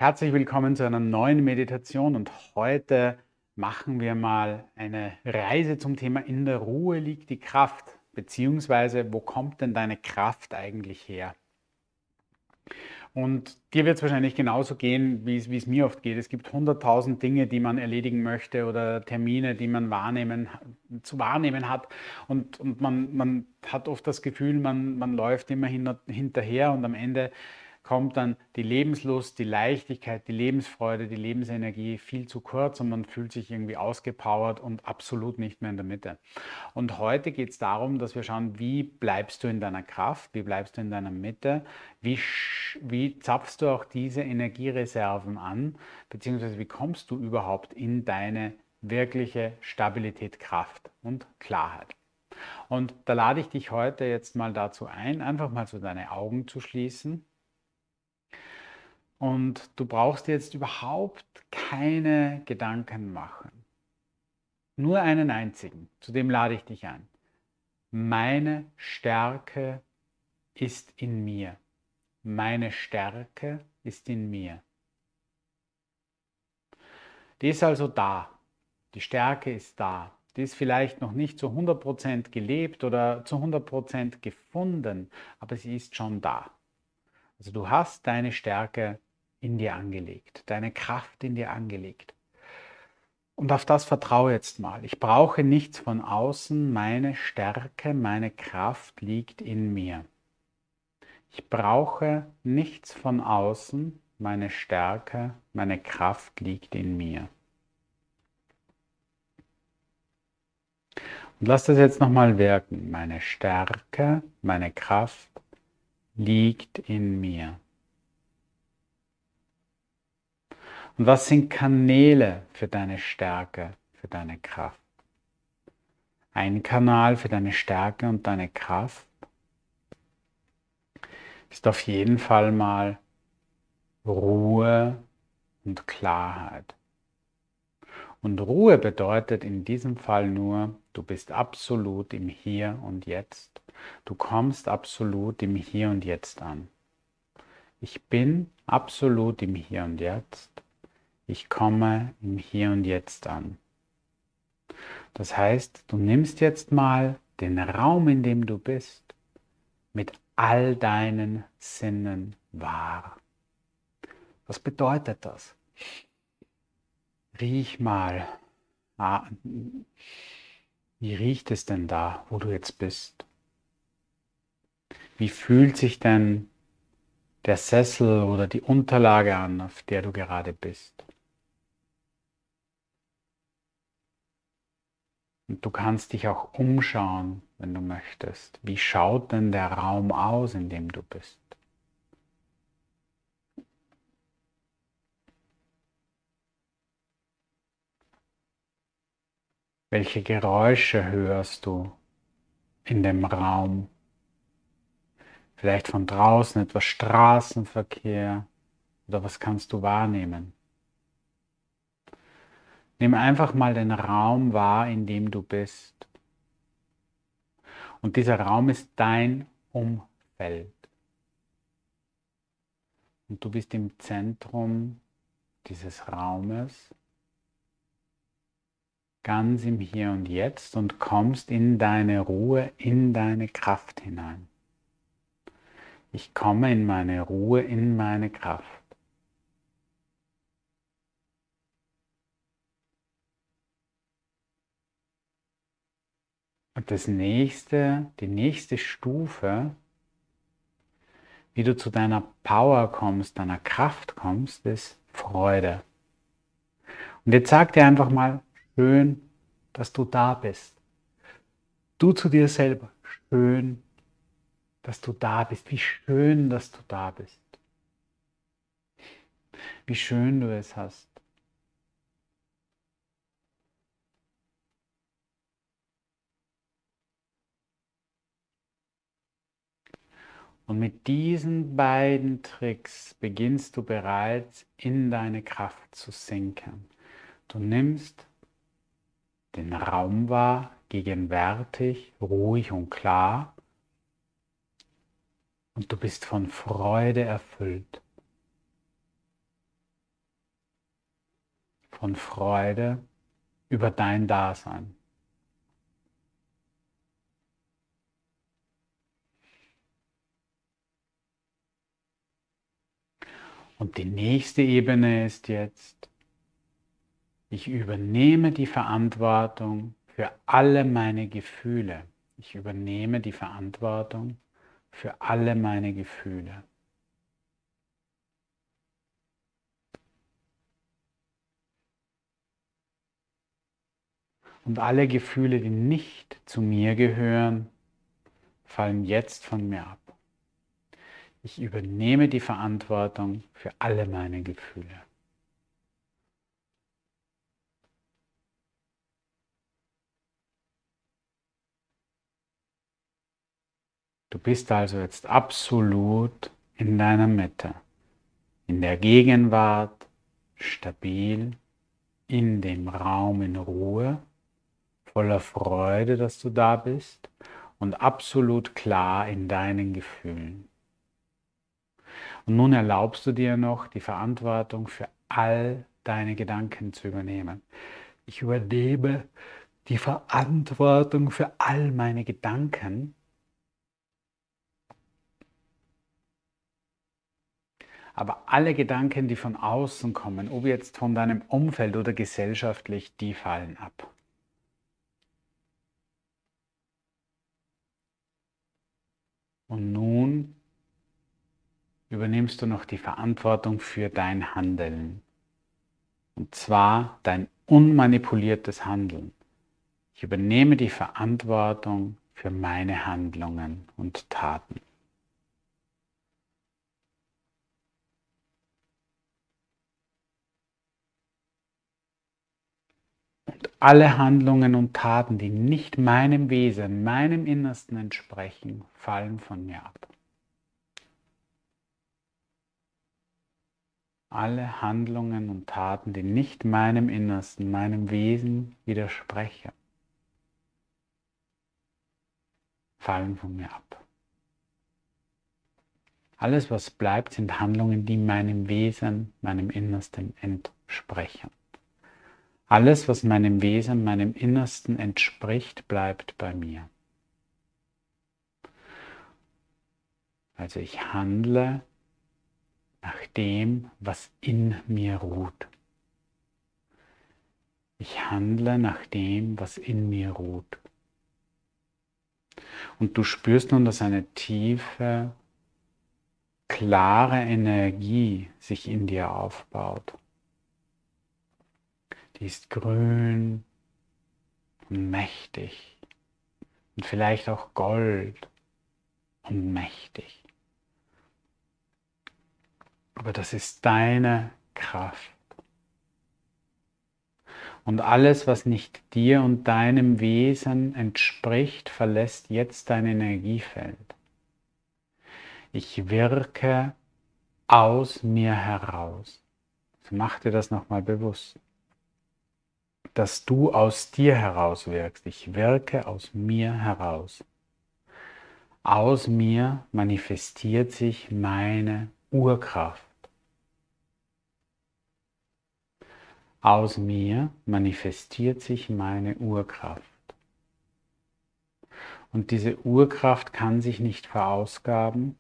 Herzlich willkommen zu einer neuen Meditation und heute machen wir mal eine Reise zum Thema In der Ruhe liegt die Kraft, beziehungsweise wo kommt denn deine Kraft eigentlich her? Und dir wird es wahrscheinlich genauso gehen, wie es mir oft geht. Es gibt 100.000 Dinge, die man erledigen möchte oder Termine, die man zu wahrnehmen hat. Und man hat oft das Gefühl, man läuft immer hinterher und am Ende kommt dann die Lebenslust, die Leichtigkeit, die Lebensfreude, die Lebensenergie viel zu kurz und man fühlt sich irgendwie ausgepowert und absolut nicht mehr in der Mitte. Und heute geht es darum, dass wir schauen, wie bleibst du in deiner Kraft, wie bleibst du in deiner Mitte, wie zapfst du auch diese Energiereserven an, beziehungsweise wie kommst du überhaupt in deine wirkliche Stabilität, Kraft und Klarheit. Und da lade ich dich heute jetzt mal dazu ein, einfach mal so deine Augen zu schließen. Und du brauchst dir jetzt überhaupt keine Gedanken machen. Nur einen einzigen, zu dem lade ich dich ein. Meine Stärke ist in mir. Meine Stärke ist in mir. Die ist also da. Die Stärke ist da. Die ist vielleicht noch nicht zu 100% gelebt oder zu 100% gefunden, aber sie ist schon da. Also du hast deine Stärke in dir angelegt, deine Kraft in dir angelegt. Und auf das vertraue jetzt mal. Ich brauche nichts von außen. Meine Stärke, meine Kraft liegt in mir. Ich brauche nichts von außen. Meine Stärke, meine Kraft liegt in mir. Und lass das jetzt nochmal wirken. Meine Stärke, meine Kraft liegt in mir. Und was sind Kanäle für deine Stärke, für deine Kraft? Ein Kanal für deine Stärke und deine Kraft ist auf jeden Fall mal Ruhe und Klarheit. Und Ruhe bedeutet in diesem Fall nur, du bist absolut im Hier und Jetzt. Du kommst absolut im Hier und Jetzt an. Ich bin absolut im Hier und Jetzt. Ich komme im Hier und Jetzt an. Das heißt, du nimmst jetzt mal den Raum, in dem du bist, mit all deinen Sinnen wahr. Was bedeutet das? Riech mal. Wie riecht es denn da, wo du jetzt bist? Wie fühlt sich denn der Sessel oder die Unterlage an, auf der du gerade bist? Und du kannst dich auch umschauen, wenn du möchtest. Wie schaut denn der Raum aus, in dem du bist? Welche Geräusche hörst du in dem Raum? Vielleicht von draußen etwas Straßenverkehr oder was kannst du wahrnehmen? Nimm einfach mal den Raum wahr, in dem du bist. Und dieser Raum ist dein Umfeld. Und du bist im Zentrum dieses Raumes, ganz im Hier und Jetzt und kommst in deine Ruhe, in deine Kraft hinein. Ich komme in meine Ruhe, in meine Kraft. Und die nächste Stufe, wie du zu deiner Power kommst, deiner Kraft kommst, ist Freude. Und jetzt sag dir einfach mal, schön, dass du da bist. Du zu dir selber, schön, dass du da bist. Wie schön, dass du da bist. Wie schön du es hast. Und mit diesen beiden Tricks beginnst du bereits in deine Kraft zu sinken. Du nimmst den Raum wahr, gegenwärtig, ruhig und klar, und du bist von Freude erfüllt. von Freude über dein Dasein. Und die nächste Ebene ist jetzt, ich übernehme die Verantwortung für alle meine Gefühle. Ich übernehme die Verantwortung für alle meine Gefühle. Und alle Gefühle, die nicht zu mir gehören, fallen jetzt von mir ab. Ich übernehme die Verantwortung für alle meine Gefühle. Du bist also jetzt absolut in deiner Mitte, in der Gegenwart, stabil, in dem Raum in Ruhe, voller Freude, dass du da bist und absolut klar in deinen Gefühlen. Und nun erlaubst du dir noch, die Verantwortung für all deine Gedanken zu übernehmen. Ich übernehme die Verantwortung für all meine Gedanken. Aber alle Gedanken, die von außen kommen, ob jetzt von deinem Umfeld oder gesellschaftlich, die fallen ab. Und nun übernimmst du noch die Verantwortung für dein Handeln. Und zwar dein unmanipuliertes Handeln. Ich übernehme die Verantwortung für meine Handlungen und Taten. Und alle Handlungen und Taten, die nicht meinem Wesen, meinem Innersten entsprechen, fallen von mir ab. Alle Handlungen und Taten, die nicht meinem Innersten, meinem Wesen widersprechen, fallen von mir ab. Alles, was bleibt, sind Handlungen, die meinem Wesen, meinem Innersten entsprechen. Alles, was meinem Wesen, meinem Innersten entspricht, bleibt bei mir. Also ich handle nach dem, was in mir ruht. Ich handle nach dem, was in mir ruht. Und du spürst nun, dass eine tiefe, klare Energie sich in dir aufbaut. Die ist grün und mächtig und vielleicht auch gold und mächtig. Aber das ist deine Kraft. Und alles, was nicht dir und deinem Wesen entspricht, verlässt jetzt dein Energiefeld. Ich wirke aus mir heraus. Also mach dir das nochmal bewusst, dass du aus dir heraus wirkst. Ich wirke aus mir heraus. Aus mir manifestiert sich meine Urkraft. Aus mir manifestiert sich meine Urkraft. Und diese Urkraft kann sich nicht verausgaben,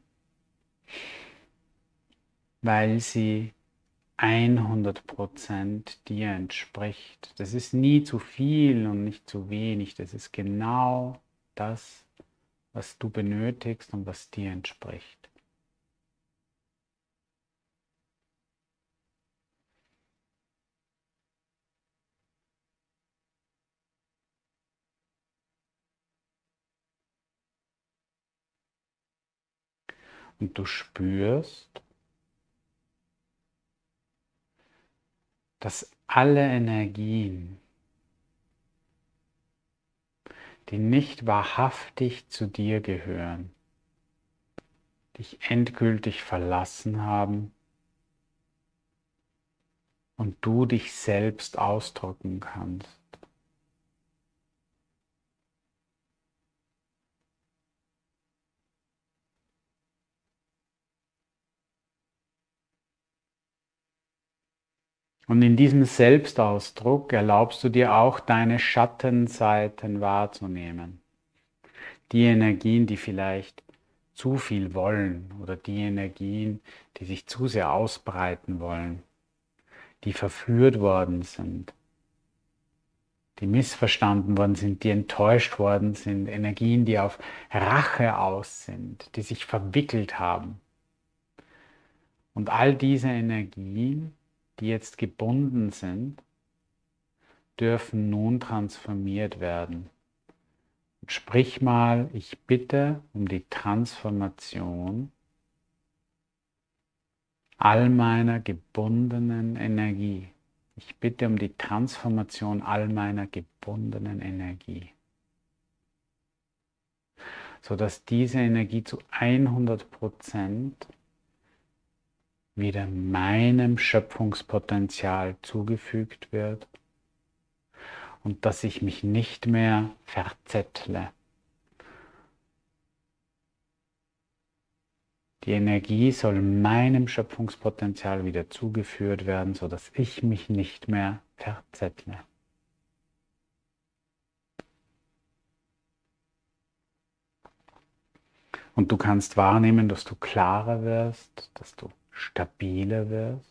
weil sie 100% dir entspricht. Das ist nie zu viel und nicht zu wenig. Das ist genau das, was du benötigst und was dir entspricht. Und du spürst, dass alle Energien, die nicht wahrhaftig zu dir gehören, dich endgültig verlassen haben und du dich selbst ausdrücken kannst. Und in diesem Selbstausdruck erlaubst du dir auch deine Schattenseiten wahrzunehmen. Die Energien, die vielleicht zu viel wollen oder die Energien, die sich zu sehr ausbreiten wollen, die verführt worden sind, die missverstanden worden sind, die enttäuscht worden sind, Energien, die auf Rache aus sind, die sich verwickelt haben. Und all diese Energien, die jetzt gebunden sind, dürfen nun transformiert werden. Und sprich mal, ich bitte um die Transformation all meiner gebundenen Energie. Ich bitte um die Transformation all meiner gebundenen Energie, sodass diese Energie zu 100% wieder meinem Schöpfungspotenzial zugefügt wird und dass ich mich nicht mehr verzettle. Die Energie soll meinem Schöpfungspotenzial wieder zugeführt werden, sodass ich mich nicht mehr verzettle. Und du kannst wahrnehmen, dass du klarer wirst, dass du stabiler wirst.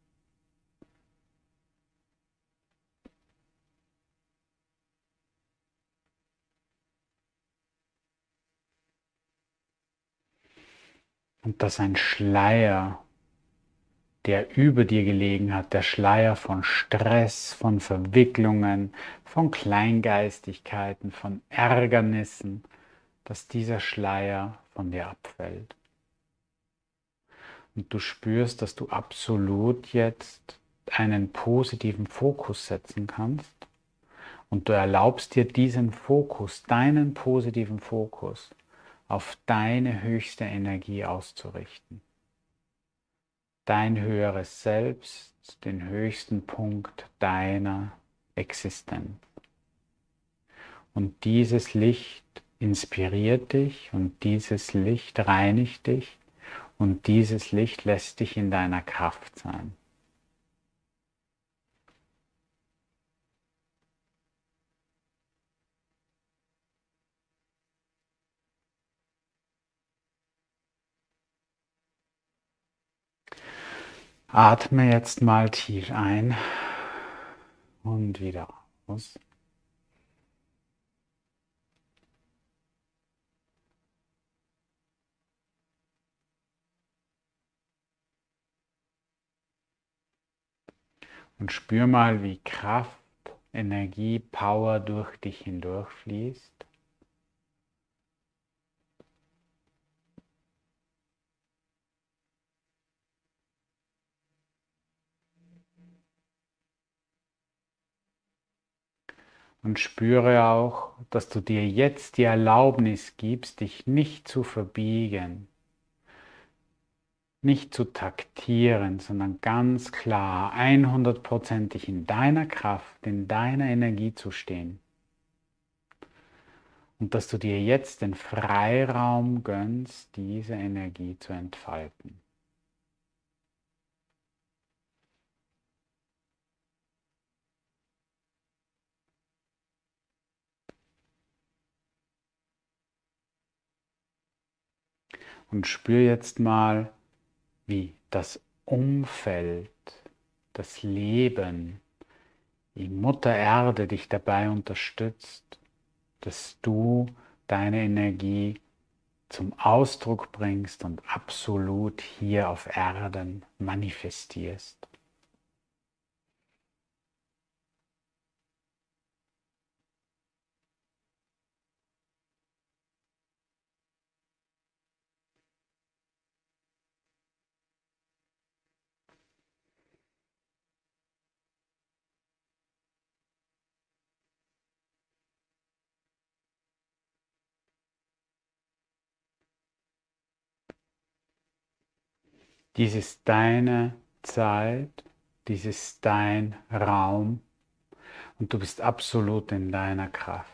Und dass ein Schleier, der über dir gelegen hat, der Schleier von Stress, von Verwicklungen, von Kleingeistigkeiten, von Ärgernissen, dass dieser Schleier von dir abfällt. Und du spürst, dass du absolut jetzt einen positiven Fokus setzen kannst. Und du erlaubst dir diesen Fokus, deinen positiven Fokus, auf deine höchste Energie auszurichten. Dein höheres Selbst, den höchsten Punkt deiner Existenz. Und dieses Licht inspiriert dich und dieses Licht reinigt dich und dieses Licht lässt dich in deiner Kraft sein. Atme jetzt mal tief ein und wieder aus. Und spür mal, wie Kraft, Energie, Power durch dich hindurchfließt. Und spüre auch, dass du dir jetzt die Erlaubnis gibst, dich nicht zu verbiegen, nicht zu taktieren, sondern ganz klar, 100%ig in deiner Kraft, in deiner Energie zu stehen. Und dass du dir jetzt den Freiraum gönnst, diese Energie zu entfalten. Und spür jetzt mal, wie das Umfeld, das Leben, die Mutter Erde dich dabei unterstützt, dass du deine Energie zum Ausdruck bringst und absolut hier auf Erden manifestierst. Dies ist deine Zeit, dies ist dein Raum und du bist absolut in deiner Kraft.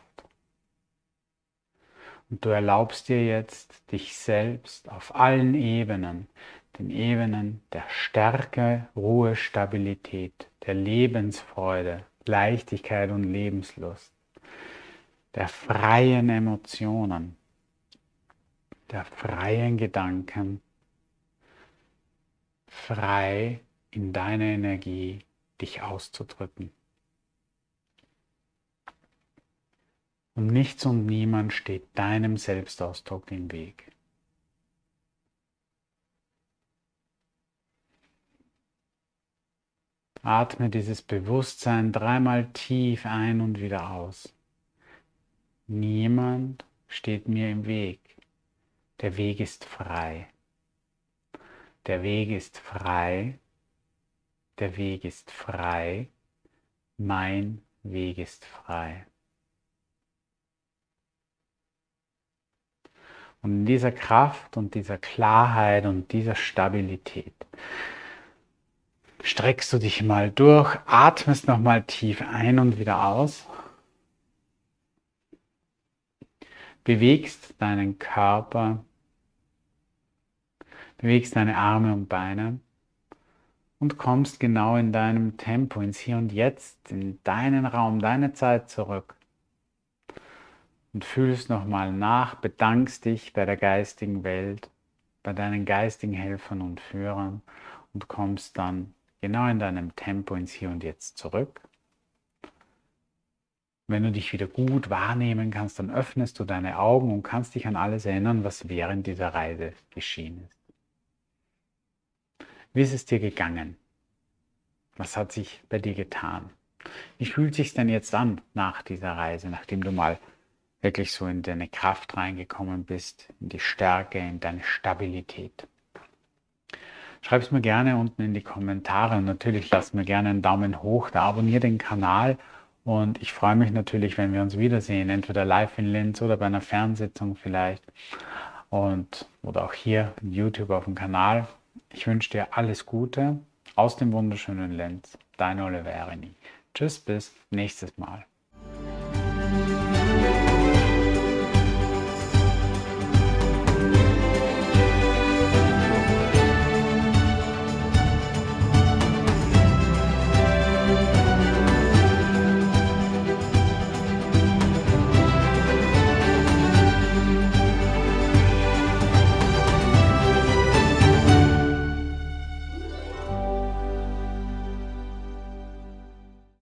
Und du erlaubst dir jetzt, dich selbst auf allen Ebenen, den Ebenen der Stärke, Ruhe, Stabilität, der Lebensfreude, Leichtigkeit und Lebenslust, der freien Emotionen, der freien Gedanken, frei in deiner Energie dich auszudrücken. Und nichts und niemand steht deinem Selbstausdruck im Weg. Atme dieses Bewusstsein dreimal tief ein und wieder aus. Niemand steht mir im Weg. Der Weg ist frei. Der Weg ist frei. Der Weg ist frei. Mein Weg ist frei. Und in dieser Kraft und dieser Klarheit und dieser Stabilität streckst du dich mal durch, atmest nochmal tief ein und wieder aus, bewegst deinen Körper, bewegst deine Arme und Beine und kommst genau in deinem Tempo, ins Hier und Jetzt, in deinen Raum, deine Zeit zurück. Und fühlst nochmal nach, bedankst dich bei der geistigen Welt, bei deinen geistigen Helfern und Führern und kommst dann genau in deinem Tempo ins Hier und Jetzt zurück. Wenn du dich wieder gut wahrnehmen kannst, dann öffnest du deine Augen und kannst dich an alles erinnern, was während dieser Reise geschehen ist. Wie ist es dir gegangen? Was hat sich bei dir getan? Wie fühlt es sich denn jetzt an nach dieser Reise, nachdem du mal wirklich so in deine Kraft reingekommen bist, in die Stärke, in deine Stabilität? Schreib es mir gerne unten in die Kommentare und natürlich lass mir gerne einen Daumen hoch, da abonniere den Kanal und ich freue mich natürlich, wenn wir uns wiedersehen, entweder live in Linz oder bei einer Fernsitzung vielleicht oder auch hier in YouTube auf dem Kanal. Ich wünsche dir alles Gute aus dem wunderschönen Linz. Dein Oliver Erini. Tschüss, bis nächstes Mal.